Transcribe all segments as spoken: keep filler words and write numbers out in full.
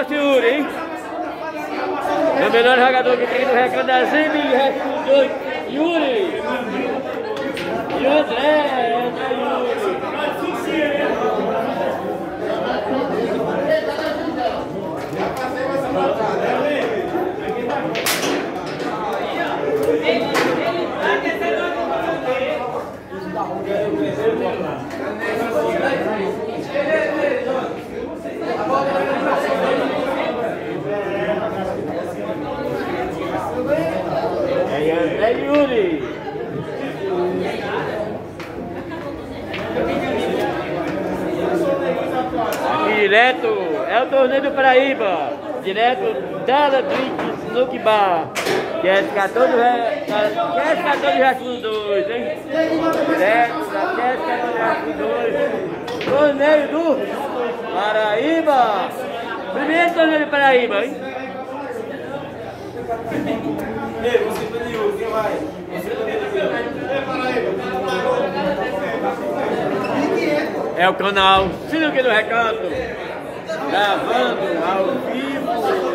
nosso Yuri, hein? É o melhor jogador que tem no Recanto da Zimba e o resto dos dois. Yuri! E o André! André Yuri! É Yuri! Aqui direto, é o torneio do Paraíba, direto da Drinks Snook Bar, que é quatorze reais por dois, hein? Direto da quatorze reais por dois, torneio do Paraíba, primeiro torneio do Paraíba, hein? Ei, você foi de Yuri, quem vai? Você também é o canal Sinuca do Recanto, gravando ao vivo.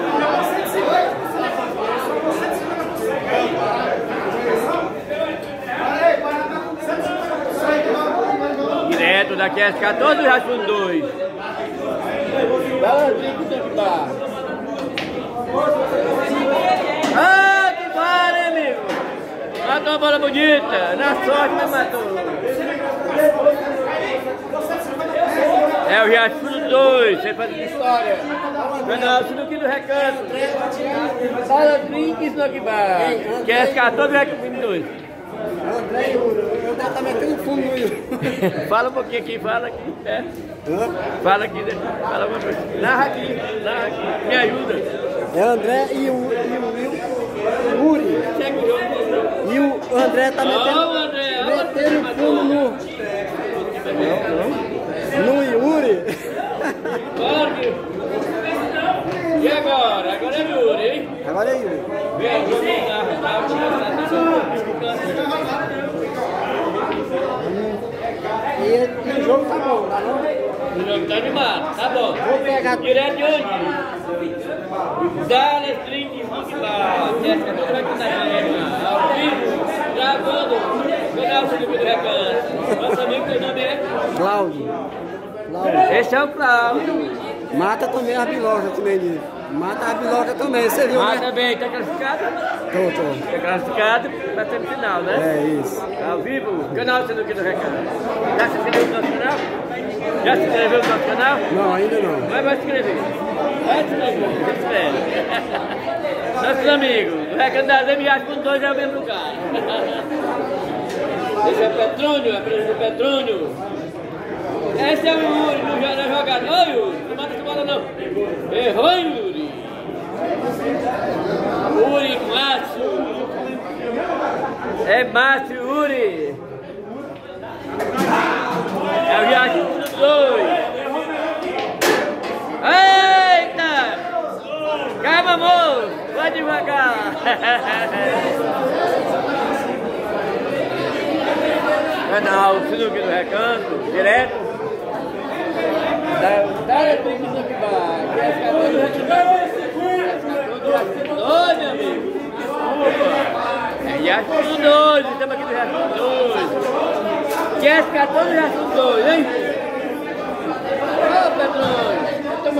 Direto daqui às quatorze reais por dois. Ah, que vale, amigo! Matou uma bola bonita, na sorte me matou. É o Riacho Fundo dois, você faz história. Canal Sinuca do Recanto. Sala Drinks Snook Bar. Que é quatorze reais por dois. André Yuri, eu tá metendo fundo no Yuri. Fala um pouquinho aqui, fala aqui. É. Fala aqui, fala alguma coisa. Narra aqui, narra aqui. Me ajuda. É André e o Yuri. E o André tá metendo, oh, André, metendo fundo no... No Yuri. E agora? Agora é Yuri, hein? Agora é Yuri. Vem, vem, narra, E, e o jogo tá bom, tá não? O jogo tá animado, tá bom. Vou pegar... Direto de onde? Dallas Drinks Snook Bar. Jéssica, tudo vai contar na ao vivo, gravando. Canal Sinuca do Recanto. Nosso amigo, teu nome é? Cláudio. Cláudio. Esse é o Cláudio. Mata também as bilocas também, Nino. Mata as bilocas também, você viu, Mata né? bem, tá classificado? Tô, tô. Tá classificado pra semifinal, né? É isso. Ao vivo, canal Sinuca do Recanto. Já se inscreveu no nosso canal? Já se inscreveu no nosso canal? Não, ainda não. Vai, vai se inscrever. Vai se inscrever, eu espero. Nossos amigos, o Recanto da Zimba e Riacho Fundo dois é o mesmo lugar. Esse é o Petrônio, a presença do Petrônio. Esse é o Yuri, não já é jogado. Ô Yuri, não mata essa bola não. Errou, Yuri. Yuri, Márcio. É Márcio, Yuri. É o Riacho Fundo dois. Eita! Calma, amor. Vai devagar. Canal Sinuca do Recanto, direto. Da Drinks Snook Bar, que é as quatorze reais por dois, meu amigo. Desculpa. É Riacho Fundo dois, estamos aqui no Riacho Fundo dois. Que é as quatorze reais por dois, hein? Ô, Petrônio, toma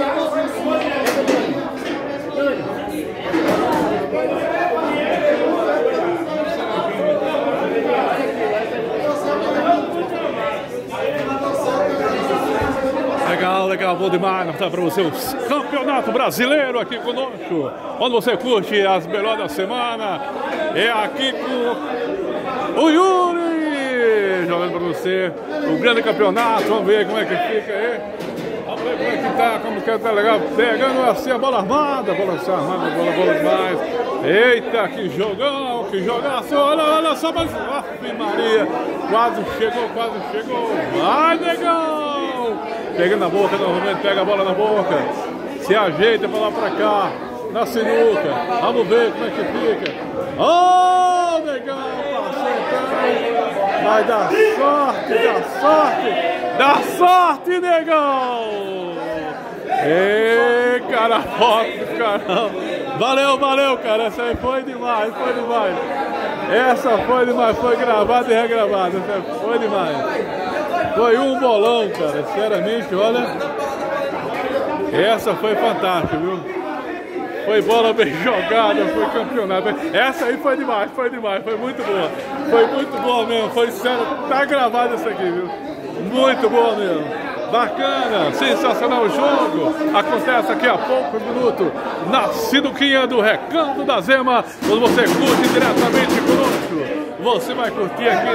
Legal, legal, bom demais, mostrar para você o Campeonato Brasileiro aqui conosco, onde você curte as melhores da semana. É aqui com o Yuri, jogando para você o grande campeonato. Vamos ver como é que fica aí. Vamos ver como é que tá, como que tá legal. Pegando assim a bola armada, bola assim armada, bola, bola demais. Eita, que jogão, que jogaço. Olha, olha só, mas Ave Maria, quase chegou, quase chegou. Vai, negão! Pegando na boca, novamente pega a bola na boca, se ajeita pra lá pra cá, na sinuca. Vamos ver como é que fica. Oh, negão, passou então. Vai dar sorte, dá sorte, dá sorte, negão. Ê, cara, foto, caramba. Valeu, valeu, cara. Essa aí foi demais, foi demais. Essa foi demais, foi gravada e regravada. Essa foi demais. Foi um bolão, cara. Sinceramente, olha. Essa foi fantástica, viu? Foi bola bem jogada, foi campeonato. Essa aí foi demais, foi demais, foi muito boa. Foi muito boa mesmo, foi sério. Tá gravado essa aqui, viu? Muito boa mesmo. Bacana, sensacional o jogo. Acontece aqui a poucos minutos na Sinuquinha do Recanto da Zema. Quando você curte diretamente conosco, você vai curtir aqui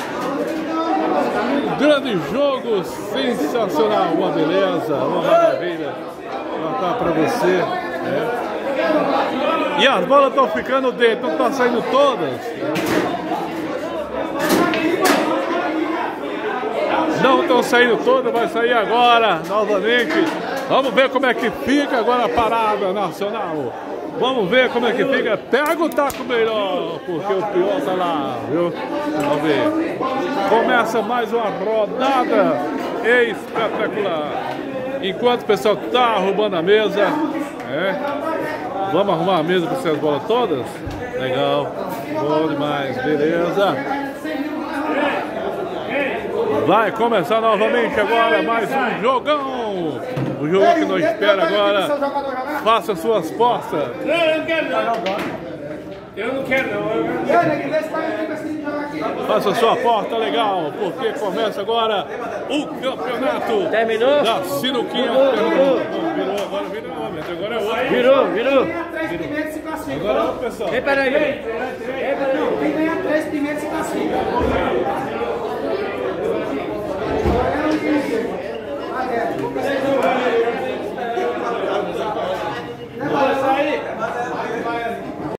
do grande jogo sensacional. Uma beleza, uma maravilha. Vou botar pra você. É. E as bolas estão ficando dentro, não estão saindo todas. Não estão saindo todas, vai sair agora, novamente. Vamos ver como é que fica agora a parada nacional. Vamos ver como é que fica. Pega o taco melhor, porque o pior tá lá, viu? Vamos ver. Começa mais uma rodada espetacular. Enquanto o pessoal tá arrumando a mesa, é. Vamos arrumar a mesa para essas bolas todas? Legal, bom demais, beleza. Vai começar novamente agora mais um jogão. O jogo que nós espera agora. Faça suas postas. Não, eu não quero não. Eu não quero não. Faça sua porta legal, porque começa agora o campeonato. Terminou? Da Sinuquinha. Virou, virou. Virou, agora virou, agora é outro. Virou, virou. Agora é outro, pessoal. Vem para aí. Quem ganha três primeiros se classifica.